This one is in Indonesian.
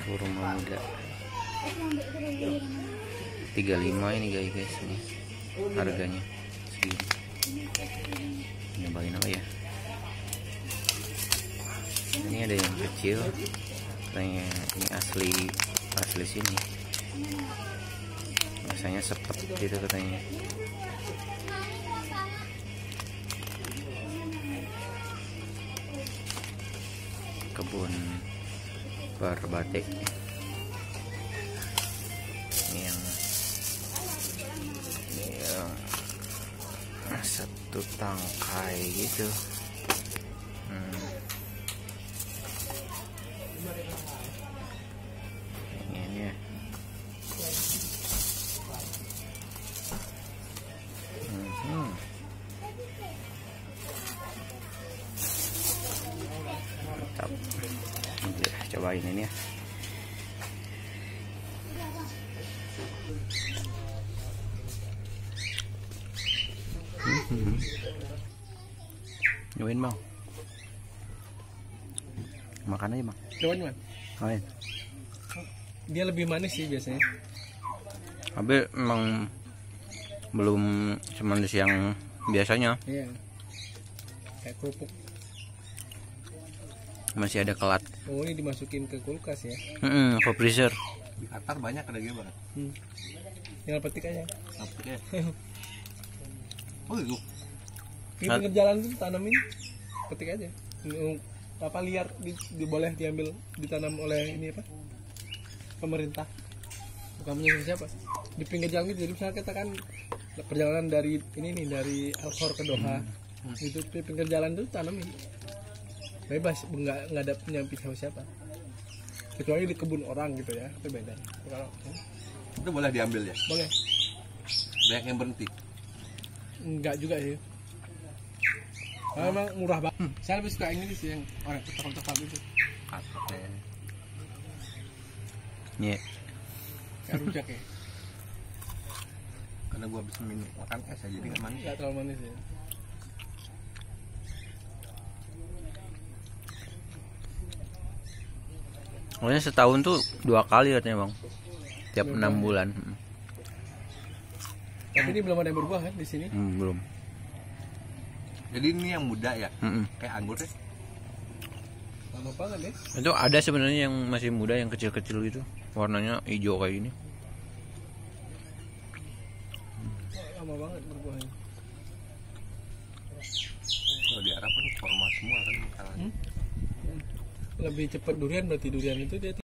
kurma muda 35 ini guys, ini harganya segini. Nyobain apa ya, ini ada yang kecil katanya, ini asli sini, biasanya sepet gitu katanya. Kebun Perbate ini yang satu tangkai gitu. Ini ya. Mantap. Cobain ini ya. Nyobain bang, makan aja bang. Cobain man. Main. Dia lebih manis sih biasanya. Tapi emang belum semanis yang biasanya. Iya. Kayak kerupuk. Masih ada kelat. Oh, ini dimasukin ke kulkas ya? Ke freezer. Di Qatar banyak ada gimana? Tinggal petik aja. Petik ya. Oh itu. Di pinggir jalan tuh tanamin, petik aja. Apa liar boleh diambil, ditanam oleh ini apa? Pemerintah. Bukan punya siapa? Di pinggir jalan gitu. Jadi misalnya kita kan perjalanan dari ini nih, dari Al-Khor ke Doha. Itu di pinggir jalan tuh tanamin. Bebas, nggak ada penyamping siapa. Kecuali di kebun orang gitu ya, itu beda. Kalau itu boleh diambil ya? boleh. Banyak yang berhenti. Enggak juga sih. Memang murah banget. Saya lebih suka ini sih yang orang coklat itu. Iya. Kayak rujak ya. Karena gua habis minum makan es aja jadi nggak manis. Nggak terlalu manis ya. Pokoknya setahun tuh 2 kali katanya bang, tiap 6 bulan. Tapi ini belum ada yang berbuah kan di sini? Belum. Jadi ini yang muda ya? Kayak anggur deh. Lama banget ya? Itu ada sebenarnya yang masih muda, yang kecil-kecil gitu, warnanya hijau kayak gini. Lama banget berbuahnya. Kalau di Arab kan format semua kan. Lebih cepat durian, berarti durian itu dia